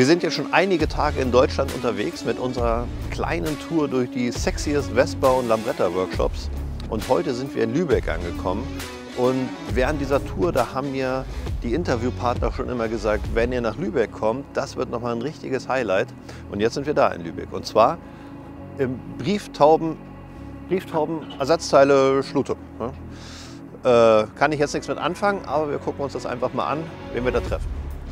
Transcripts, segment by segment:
Wir sind jetzt schon einige Tage in Deutschland unterwegs mit unserer kleinen Tour durch die sexiest Vespa und Lambretta Workshops. Und heute sind wir in Lübeck angekommen. Und während dieser Tour, da haben mir die Interviewpartner schon immer gesagt, wenn ihr nach Lübeck kommt, das wird nochmal ein richtiges Highlight. Und jetzt sind wir da in Lübeck. Und zwar im Ersatzteile Schlutup. Kann ich jetzt nichts mit anfangen, aber wir gucken uns das einfach mal an, wen wir da treffen.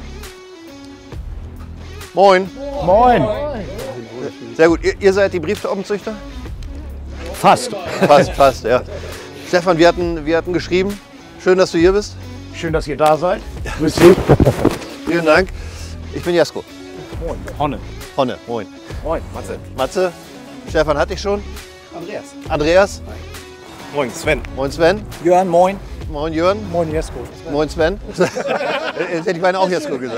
Moin. Moin. Sehr gut. Ihr seid die Brieftaubenzüchter? Fast. Fast, ja. Stefan, wir hatten geschrieben. Schön, dass du hier bist. Schön, dass ihr da seid. Grüß dich. Vielen Dank. Ich bin Jesko. Moin. Honne. Honne, moin. Moin, Matze. Matze. Stefan hatte ich schon. Andreas. Andreas. Moin, Sven. Moin, Sven. Jörn, moin. Moin, Jörn. Moin, Jesko. Moin, Sven. Jetzt hätte ich meine auch Jesko gesagt.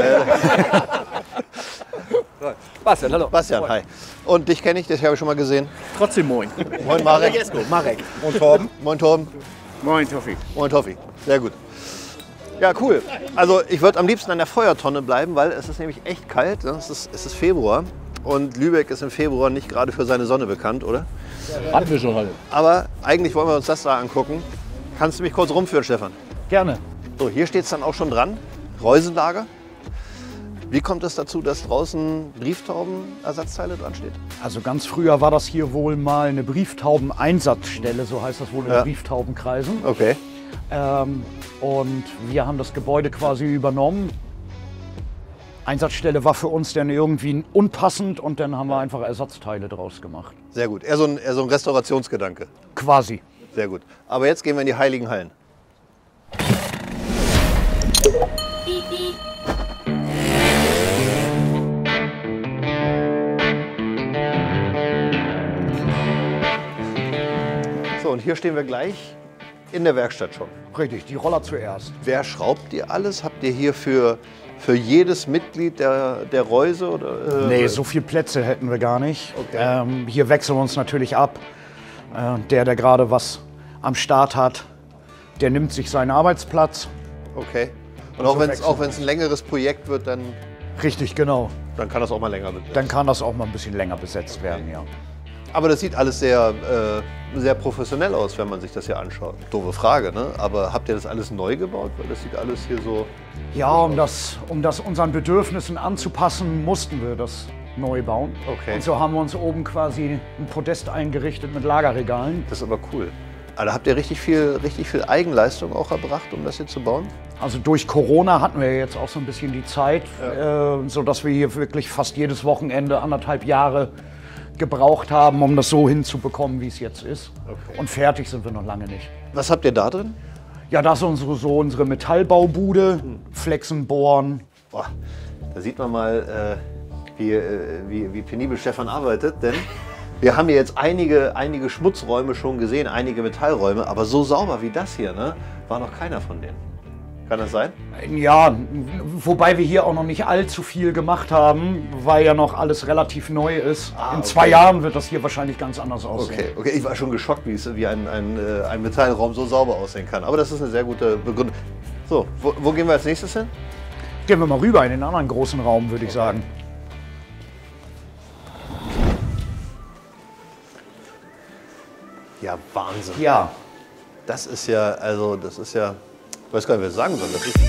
Bastian, hallo. Bastian, Moin. hi. Und dich kenne ich, das habe ich schon mal gesehen. Trotzdem moin. Moin, Marek. Jesko, Marek. Moin, Torben. Moin, Torben. Moin, Toffi. Moin, Toffi. Sehr gut. Ja, cool. Also ich würde am liebsten an der Feuertonne bleiben, weil es ist nämlich echt kalt. Es ist Februar und Lübeck ist im Februar nicht gerade für seine Sonne bekannt, oder? Hatten wir schon heute. Aber eigentlich wollen wir uns das da angucken. Kannst du mich kurz rumführen, Stefan? Gerne. So, hier steht es dann auch schon dran. Reusenlager. Wie kommt es dazu, dass draußen Brieftaubenersatzteile dran steht? Also ganz früher war das hier wohl mal eine Brieftaubeneinsatzstelle, so heißt das wohl in Ja. Brieftaubenkreisen. Okay. Und wir haben das Gebäude quasi übernommen. Einsatzstelle war für uns dann irgendwie unpassend und dann haben wir einfach Ersatzteile draus gemacht. Sehr gut. Eher so ein Restaurationsgedanke. Quasi. Sehr gut. Aber jetzt gehen wir in die Heiligen Hallen. So, und hier stehen wir gleich in der Werkstatt schon. Richtig, die Roller zuerst. Wer schraubt ihr alles? Habt ihr hier für jedes Mitglied der Reuse? Oder, Nee, so viele Plätze hätten wir gar nicht. Okay. Hier wechseln wir uns natürlich ab. Der gerade was am Start hat, der nimmt sich seinen Arbeitsplatz. Okay. Und Also auch wenn es ein längeres Projekt wird, dann Richtig, genau. kann das auch mal länger werden. Dann kann das auch mal ein bisschen länger besetzt werden, ja. Aber das sieht alles sehr professionell aus, wenn man sich das hier anschaut. Doofe Frage, ne? Aber habt ihr das alles neu gebaut? Weil das sieht alles hier so... Ja, um das unseren Bedürfnissen anzupassen, mussten wir das neu bauen. Okay. Und so haben wir uns oben quasi ein Podest eingerichtet mit Lagerregalen. Das ist aber cool. Also habt ihr richtig viel Eigenleistung auch erbracht, um das hier zu bauen? Also durch Corona hatten wir jetzt auch so ein bisschen die Zeit, sodass wir hier wirklich fast jedes Wochenende 1,5 Jahre gebraucht haben, um das so hinzubekommen, wie es jetzt ist. Okay. Und fertig sind wir noch lange nicht. Was habt ihr da drin? Ja, das ist unsere Metallbaubude, Flexen, Bohren. Boah, da sieht man mal, wie penibel Stefan arbeitet, denn wir haben hier jetzt einige Schmutzräume schon gesehen, einige Metallräume, aber so sauber wie das hier, ne, war noch keiner von denen. Kann das sein? Ja, wobei wir hier auch noch nicht allzu viel gemacht haben, weil ja noch alles relativ neu ist. In 2 Jahren wird das hier wahrscheinlich ganz anders aussehen. Okay, ich war schon geschockt, wie ein Metallraum so sauber aussehen kann. Aber das ist eine sehr gute Begründung. So, wo gehen wir als nächstes hin? Gehen wir mal rüber in den anderen großen Raum, würde ich sagen. Ja, Wahnsinn. Ja, Das ist ja, ich weiß gar nicht, was ich sagen soll.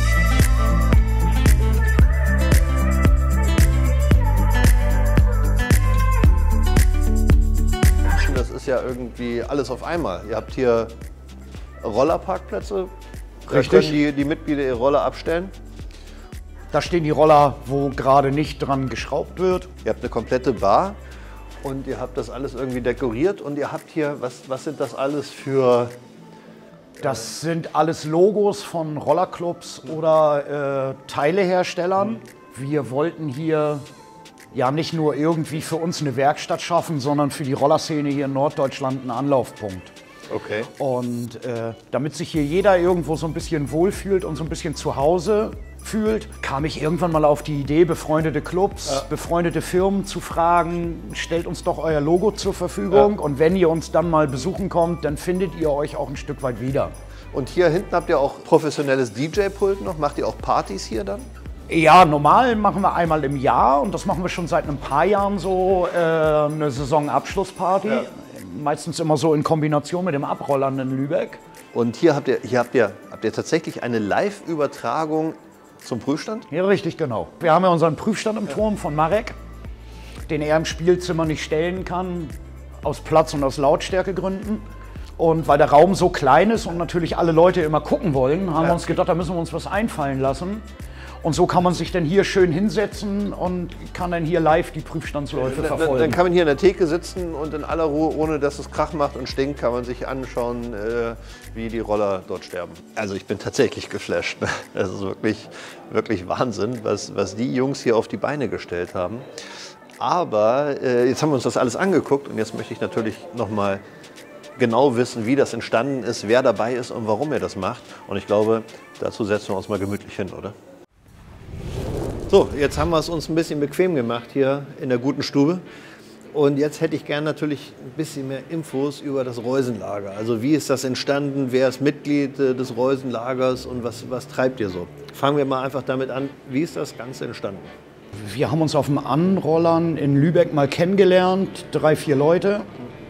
Das ist ja irgendwie alles auf einmal. Ihr habt hier Rollerparkplätze. Da Richtig. können die Mitglieder ihre Roller abstellen. da stehen die Roller, wo gerade nicht dran geschraubt wird. Ihr habt eine komplette Bar und ihr habt das alles irgendwie dekoriert. Und ihr habt hier, was sind das alles für... Das sind alles Logos von Rollerclubs oder Teileherstellern. Wir wollten hier ja nicht nur irgendwie für uns eine Werkstatt schaffen, sondern für die Rollerszene hier in Norddeutschland einen Anlaufpunkt. Okay. Und damit sich hier jeder irgendwo so ein bisschen wohlfühlt und so ein bisschen zu Hause fühlt, kam ich irgendwann mal auf die Idee, befreundete Clubs, befreundete Firmen zu fragen, stellt uns doch euer Logo zur Verfügung und wenn ihr uns dann mal besuchen kommt, dann findet ihr euch auch ein Stück weit wieder. Und hier hinten habt ihr auch professionelles DJ-Pult noch. Macht ihr auch Partys hier dann? Ja, normal machen wir einmal im Jahr und das machen wir schon seit ein paar Jahren so, eine Saisonabschlussparty. Ja. Meistens immer so in Kombination mit dem Abrollern in Lübeck. Und hier habt ihr tatsächlich eine Live-Übertragung zum Prüfstand? Ja, richtig, genau. Wir haben ja unseren Prüfstand im Turm von Marek, den er im Spielzimmer nicht stellen kann, aus Platz- und aus Lautstärkegründen. Und weil der Raum so klein ist und natürlich alle Leute immer gucken wollen, haben wir uns gedacht, da müssen wir uns was einfallen lassen. Und so kann man sich dann hier schön hinsetzen und kann dann hier live die Prüfstandsläufe verfolgen. Dann kann man hier in der Theke sitzen und in aller Ruhe, ohne dass es Krach macht und stinkt, kann man sich anschauen, wie die Roller dort sterben. Also ich bin tatsächlich geflasht. Das ist wirklich, wirklich Wahnsinn, was die Jungs hier auf die Beine gestellt haben. Aber jetzt haben wir uns das alles angeguckt und jetzt möchte ich natürlich noch mal genau wissen, wie das entstanden ist, wer dabei ist und warum er das macht. Und ich glaube, dazu setzen wir uns mal gemütlich hin, oder? So, jetzt haben wir es uns ein bisschen bequem gemacht hier in der guten Stube. Und jetzt hätte ich gern natürlich ein bisschen mehr Infos über das Reusenlager. Also wie ist das entstanden, wer ist Mitglied des Reusenlagers und was treibt ihr so? Fangen wir mal einfach damit an, wie ist das Ganze entstanden? Wir haben uns auf dem Anrollern in Lübeck mal kennengelernt, 3, 4 Leute.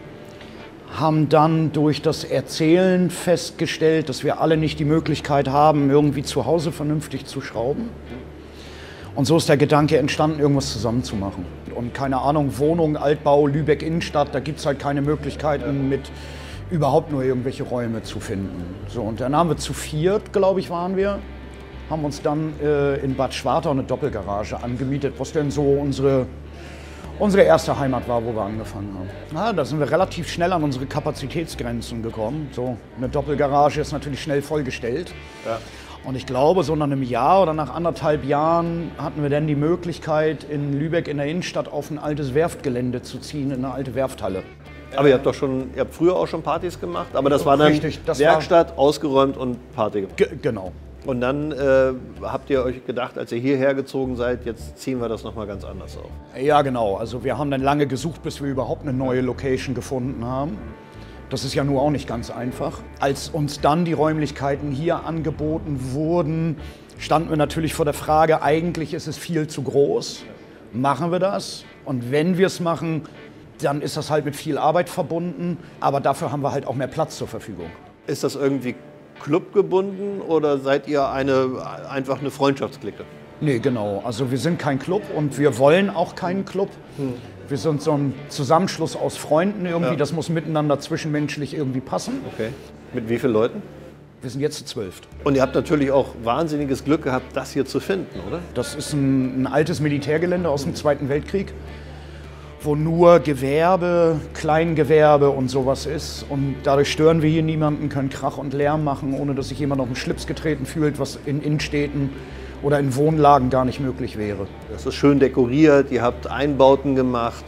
Haben dann durch das Erzählen festgestellt, dass wir alle nicht die Möglichkeit haben, irgendwie zu Hause vernünftig zu schrauben. Und so ist der Gedanke entstanden, irgendwas zusammen zu machen. Und keine Ahnung, Wohnung, Altbau, Lübeck Innenstadt, da gibt es halt keine Möglichkeiten, mit überhaupt nur irgendwelche Räume zu finden. So, und dann haben wir zu 4, glaube ich, waren wir, haben uns dann in Bad Schwartau eine Doppelgarage angemietet, was denn so unsere erste Heimat war, wo wir angefangen haben. Ja, da sind wir relativ schnell an unsere Kapazitätsgrenzen gekommen. So, eine Doppelgarage ist natürlich schnell vollgestellt. Ja. Und ich glaube, so nach einem Jahr oder nach 1,5 Jahren hatten wir dann die Möglichkeit, in Lübeck in der Innenstadt auf ein altes Werftgelände zu ziehen, in eine alte Werfthalle. Aber ihr habt früher auch schon Partys gemacht, aber das war dann richtig, Werkstatt, ausgeräumt und Party gemacht. Genau. Und dann habt ihr euch gedacht, als ihr hierher gezogen seid, jetzt ziehen wir das nochmal ganz anders auf. Ja, genau. Also wir haben dann lange gesucht, bis wir überhaupt eine neue Location gefunden haben. Das ist ja nur auch nicht ganz einfach. Als uns dann die Räumlichkeiten hier angeboten wurden, standen wir natürlich vor der Frage, eigentlich ist es viel zu groß. Machen wir das? Und wenn wir es machen, dann ist das halt mit viel Arbeit verbunden. Aber dafür haben wir halt auch mehr Platz zur Verfügung. Ist das irgendwie clubgebunden oder seid ihr einfach eine Freundschaftsklicke? Nee, genau. Also wir sind kein Club und wir wollen auch keinen Club. Wir sind so ein Zusammenschluss aus Freunden irgendwie. Ja. Das muss miteinander zwischenmenschlich irgendwie passen. Okay. Mit wie vielen Leuten? Wir sind jetzt zu 12. Und ihr habt natürlich auch wahnsinniges Glück gehabt, das hier zu finden, oder? Das ist ein altes Militärgelände aus dem Zweiten Weltkrieg, wo nur Gewerbe, Kleingewerbe und sowas ist. Und dadurch stören wir hier niemanden, können Krach und Lärm machen, ohne dass sich jemand auf den Schlips getreten fühlt, was in Innenstädten oder in Wohnlagen gar nicht möglich wäre. Das ist schön dekoriert, ihr habt Einbauten gemacht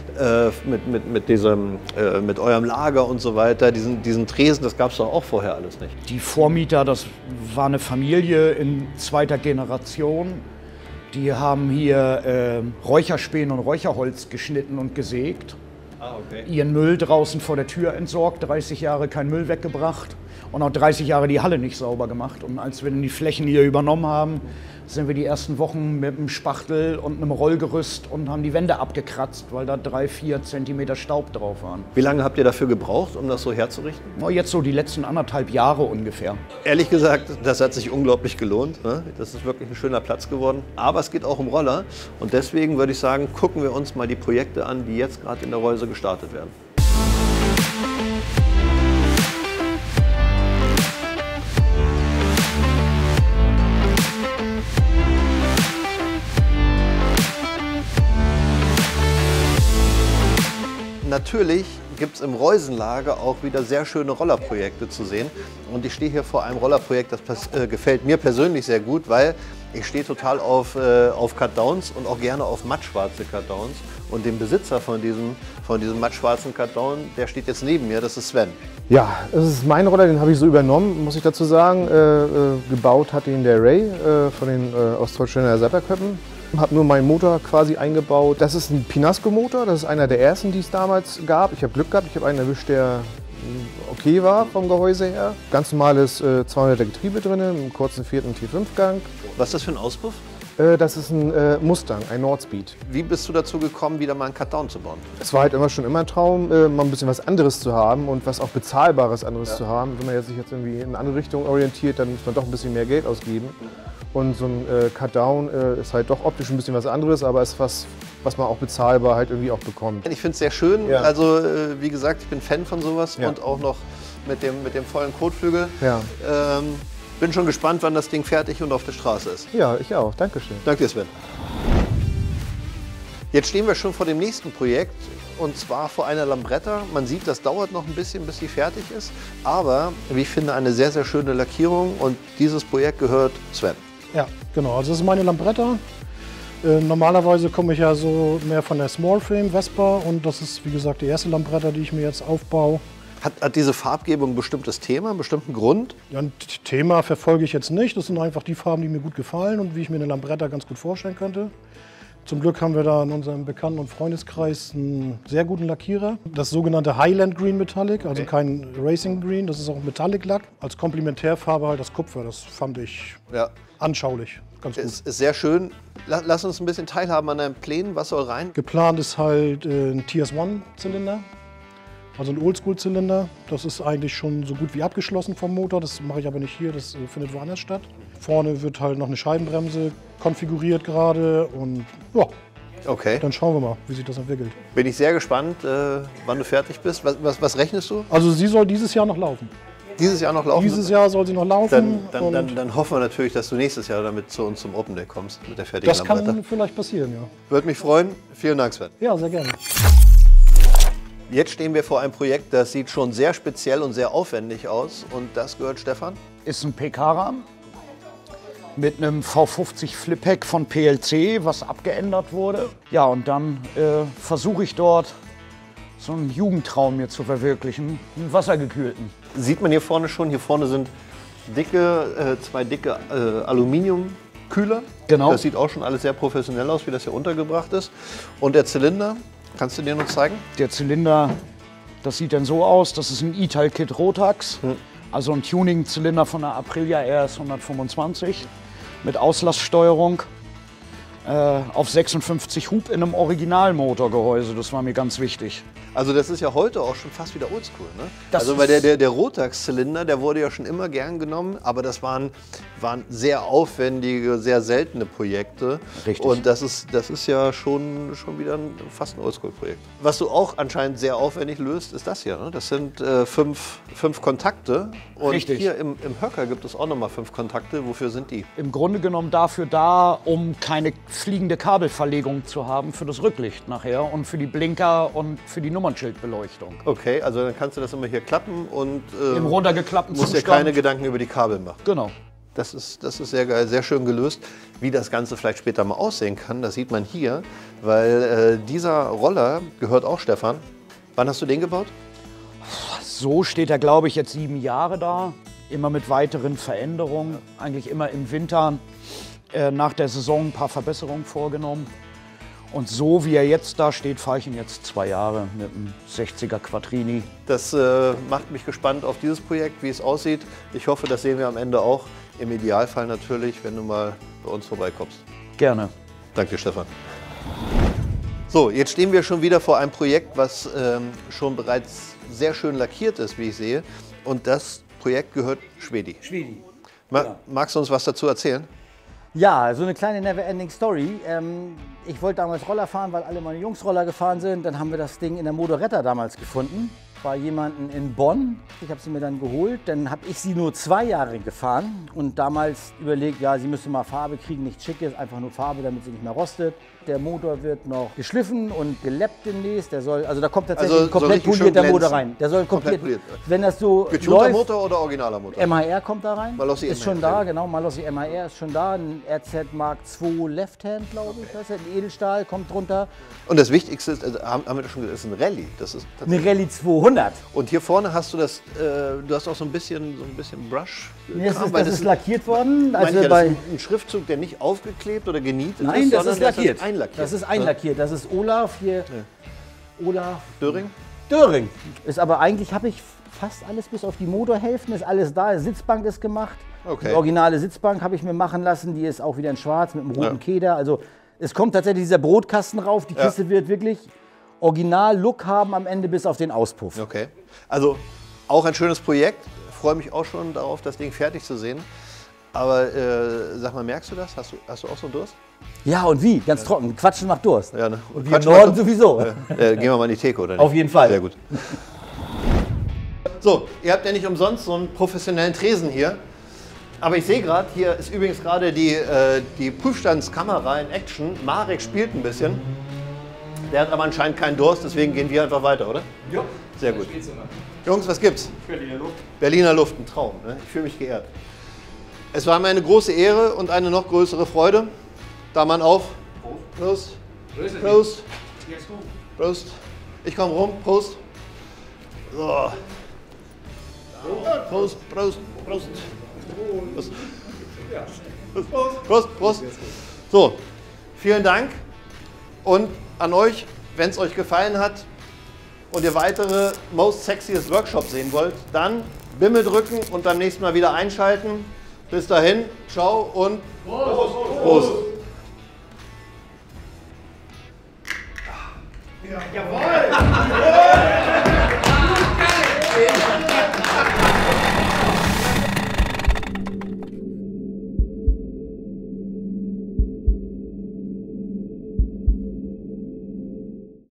mit eurem Lager und so weiter. Diesen Tresen, das gab es doch auch vorher alles nicht. Die Vormieter, das war eine Familie in 2. Generation. Die haben hier Räucherspäne und Räucherholz geschnitten und gesägt. Okay. Ihren Müll draußen vor der Tür entsorgt, 30 Jahre kein Müll weggebracht und auch 30 Jahre die Halle nicht sauber gemacht. Und als wir dann die Flächen hier übernommen haben, sind wir die ersten Wochen mit einem Spachtel und einem Rollgerüst und haben die Wände abgekratzt, weil da 3, 4 Zentimeter Staub drauf waren. Wie lange habt ihr dafür gebraucht, um das so herzurichten? Jetzt so die letzten 1,5 Jahre ungefähr. Ehrlich gesagt, das hat sich unglaublich gelohnt. Das ist wirklich ein schöner Platz geworden. Aber es geht auch um Roller. Und deswegen würde ich sagen, gucken wir uns mal die Projekte an, die jetzt gerade in der Reuse gestartet werden. Natürlich gibt es im Reusenlager auch wieder sehr schöne Rollerprojekte zu sehen. Und ich stehe hier vor einem Rollerprojekt, das gefällt mir persönlich sehr gut, weil ich stehe total auf Cut-Downs und auch gerne auf mattschwarze Cut-Downs. Und den Besitzer von diesem mattschwarzen Cut-Down, der steht jetzt neben mir, das ist Sven. Ja, das ist mein Roller, den habe ich so übernommen, muss ich dazu sagen. Gebaut hat ihn der Ray von den Ostdeutschen Sapperköppen. Habe nur meinen Motor quasi eingebaut. Das ist ein Pinasco-Motor, das ist einer der ersten, die es damals gab. Ich habe Glück gehabt, ich habe einen erwischt, der okay war vom Gehäuse her. Ganz normales 200er Getriebe drin, einen kurzen 4. T5-Gang. Was ist das für ein Auspuff? Das ist ein Mustang, ein Nordspeed. Wie bist du dazu gekommen, wieder mal einen Cut-Down zu bauen? Es war halt schon immer ein Traum, mal ein bisschen was anderes zu haben und was auch Bezahlbares anderes zu haben. Wenn man sich jetzt irgendwie in eine andere Richtung orientiert, dann muss man doch ein bisschen mehr Geld ausgeben. Und so ein Cut-Down ist halt doch optisch ein bisschen was anderes, aber ist was man auch bezahlbar halt irgendwie auch bekommt. Ich finde es sehr schön. Ja. Also wie gesagt, ich bin Fan von sowas Ja. und auch noch mit dem vollen Kotflügel. Ja. Bin schon gespannt, wann das Ding fertig und auf der Straße ist. Ja, ich auch. Dankeschön. Danke dir, Sven. Jetzt stehen wir schon vor dem nächsten Projekt und zwar vor einer Lambretta. Man sieht, das dauert noch ein bisschen, bis sie fertig ist, aber wie ich finde, eine sehr, sehr schöne Lackierung und dieses Projekt gehört Sven. Ja, genau. Also das ist meine Lambretta. Normalerweise komme ich ja so mehr von der Small Frame Vespa und das ist, wie gesagt, die erste Lambretta, die ich mir jetzt aufbaue. Hat diese Farbgebung ein bestimmtes Thema, einen bestimmten Grund? Ja, ein Thema verfolge ich jetzt nicht. Das sind einfach die Farben, die mir gut gefallen und wie ich mir eine Lambretta ganz gut vorstellen könnte. Zum Glück haben wir da in unserem Bekannten- und Freundeskreis einen sehr guten Lackierer. Das sogenannte Highland Green Metallic, also kein Racing Green, das ist auch Metallic-Lack. Als Komplementärfarbe halt das Kupfer, das fand ich anschaulich, ganz gut. Ist sehr schön. Lass uns ein bisschen teilhaben an deinen Plänen. Was soll rein? Geplant ist halt ein TS1-Zylinder, also ein Oldschool-Zylinder. Das ist eigentlich schon so gut wie abgeschlossen vom Motor, das mache ich aber nicht hier, das findet woanders statt. Vorne wird halt noch eine Scheibenbremse konfiguriert gerade und ja, Okay. dann schauen wir mal, wie sich das entwickelt. Bin ich sehr gespannt, wann du fertig bist. Was rechnest du? Also sie soll dieses Jahr noch laufen. Dieses Jahr noch laufen? Dieses Jahr soll sie noch laufen. Dann hoffen wir natürlich, dass du nächstes Jahr damit zu uns zum Open Day kommst mit der fertigen das Lambretta. kann vielleicht passieren, ja. Würde mich freuen. Vielen Dank, Sven. Ja, sehr gerne. Jetzt stehen wir vor einem Projekt, das sieht schon sehr speziell und sehr aufwendig aus. Und das gehört Stefan. Ist ein PK-Rahmen mit einem V50 Flippack von PLC, was abgeändert wurde. Ja, und dann versuche ich dort so einen Jugendtraum mir zu verwirklichen, einen wassergekühlten. Sieht man hier vorne schon. Hier vorne sind zwei dicke Aluminiumkühler. Genau. Das sieht auch schon alles sehr professionell aus, wie das hier untergebracht ist. Und der Zylinder, kannst du den uns zeigen? Der Zylinder, das sieht dann so aus, das ist ein E-Teil-Kit Rotax, also ein Tuning-Zylinder von der Aprilia RS 125 mit Auslasssteuerung auf 56 Hub in einem Originalmotorgehäuse, das war mir ganz wichtig. Also das ist ja heute auch schon fast wieder oldschool, ne? Das Also weil der Rotax-Zylinder, der wurde ja schon immer gern genommen, aber das waren sehr aufwendige, sehr seltene Projekte. Richtig. Und das ist ja schon wieder fast ein Oldschool-Projekt. Was du auch anscheinend sehr aufwendig löst, ist das hier, ne? Das sind fünf Kontakte. Und Richtig. hier im Höcker gibt es auch nochmal 5 Kontakte. Wofür sind die? Im Grunde genommen dafür da, um keine fliegende Kabelverlegung zu haben für das Rücklicht nachher und für die Blinker und für die Nummernschildbeleuchtung. Okay, also dann kannst du das immer hier klappen und Im runtergeklappten musst dir Zustand. keine Gedanken über die Kabel machen. Genau. Das ist sehr geil, sehr schön gelöst. Wie das Ganze vielleicht später mal aussehen kann, das sieht man hier, weil dieser Roller gehört auch Stefan. Wann hast du den gebaut? So steht er, glaube ich, jetzt 7 Jahre da. Immer mit weiteren Veränderungen. Eigentlich immer im Winter nach der Saison ein paar Verbesserungen vorgenommen. Und so wie er jetzt da steht, fahre ich ihn jetzt 2 Jahre mit einem 60er Quattrini. Das macht mich gespannt auf dieses Projekt, wie es aussieht. Ich hoffe, das sehen wir am Ende auch. Im Idealfall natürlich, wenn du mal bei uns vorbeikommst. Gerne. Danke dir, Stefan. So, jetzt stehen wir schon wieder vor einem Projekt, was schon bereits sehr schön lackiert ist, wie ich sehe. Und das Projekt gehört Schwedi. Schwedi. Magst du uns was dazu erzählen? Ja, so eine kleine Never-Ending Story. Ich wollte damals Roller fahren, weil alle meine Jungs Roller gefahren sind. Dann haben wir das Ding in der Motoretta damals gefunden. Bei jemandem in Bonn. Ich habe sie mir dann geholt. Dann habe ich sie nur 2 Jahre gefahren und damals überlegt, ja, sie müsste mal Farbe kriegen, nichts Schickes, einfach nur Farbe, damit sie nicht mehr rostet. Der Motor wird noch geschliffen und geleppt demnächst. Der soll, also da kommt tatsächlich Also ein komplett soll richtig polierter schön Motor glänzen. rein. Der soll komplett, poliert. wenn das so Getunter läuft, Motor oder originaler Motor? MHR kommt da rein. Malossi ist MHR, schon da, ja. genau. Malossi MHR ist schon da. Ein RZ Mark II Left Hand, glaube ich. Das ist ein Edelstahl, kommt drunter. Und das Wichtigste ist, also haben wir das schon gesagt, ist ein Rallye. Das ist Eine Rallye 200. Und hier vorne hast du das, du hast auch so ein bisschen Brush. Nee, das ist lackiert worden. Das Also ist bei, ein Schriftzug, der nicht aufgeklebt oder genietet nein, ist, das sondern ist lackiert. einlackiert. Das ist einlackiert. Das ist Olaf hier. Olaf Döring? Döring. Ist aber eigentlich habe ich fast alles bis auf die Motorhälften ist alles da. Sitzbank ist gemacht. Okay. Die originale Sitzbank habe ich mir machen lassen, die ist auch wieder in schwarz mit einem roten Keder. Also es kommt tatsächlich dieser Brotkasten rauf, die Kiste wird wirklich Original-Look haben am Ende bis auf den Auspuff. Okay. Also auch ein schönes Projekt. Freue mich auch schon darauf, das Ding fertig zu sehen. Aber sag mal, merkst du das? Hast du auch so einen Durst? Ja, und wie? Ganz trocken. Quatschen macht Durst. Ja, ne? Und wir im Norden sowieso. Gehen wir mal in die Theke, oder nicht? Auf jeden Fall. Sehr gut. So, ihr habt ja nicht umsonst so einen professionellen Tresen hier. Aber ich sehe gerade, hier ist übrigens gerade die Prüfstandskamera in Action. Marek spielt ein bisschen. Der hat aber anscheinend keinen Durst, deswegen gehen wir einfach weiter, oder? Ja. Sehr gut. Jungs, was gibt's? Berliner Luft. Berliner Luft, ein Traum. Ne? Ich fühle mich geehrt. Es war mir eine große Ehre und eine noch größere Freude. Da man auf. Prost. Prost. Prost. Ich komme rum. Prost. So. Prost, Prost, Prost. Prost. Prost, Prost. So, vielen Dank. Und an euch, wenn es euch gefallen hat und ihr weitere Most Sexiest Workshops sehen wollt, dann Bimmel drücken und beim nächsten Mal wieder einschalten. Bis dahin, ciao und Prost. Prost. Jawohl!